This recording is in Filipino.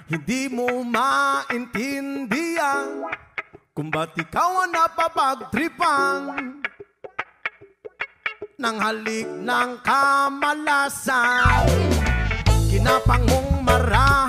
Hindi mo maintindihan kung ba't ikaw ang napapagtripan ng halik ng kamalasan. Kinapang mong marami